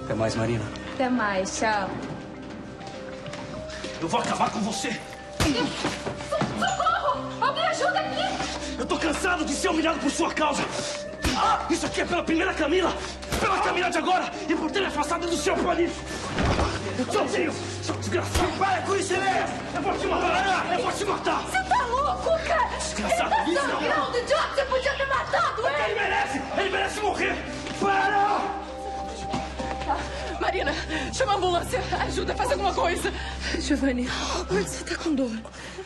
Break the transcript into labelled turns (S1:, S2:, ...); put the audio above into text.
S1: Até mais, Marina.
S2: Até mais, tchau.
S1: Eu vou acabar com você.
S2: Socorro! Alguém ajuda aqui!
S1: Eu tô cansado de ser humilhado por sua causa. Isso aqui é pela primeira Camila. Pela Camila de agora. E por ter me afastado do seu país. Sozinho, seu desgraçado. Para com isso, Enéas. Eu vou te matar. Eu vou te matar.
S2: Você tá louco, cara?
S1: Desgraçado.
S2: Ele tá sangrando, idiota. Você podia ter matado ele.
S1: Ele merece. Ele merece morrer. Para!
S3: Marina, chama a ambulância. Ajuda, faz alguma coisa.
S4: Giovanni, onde você tá com dor?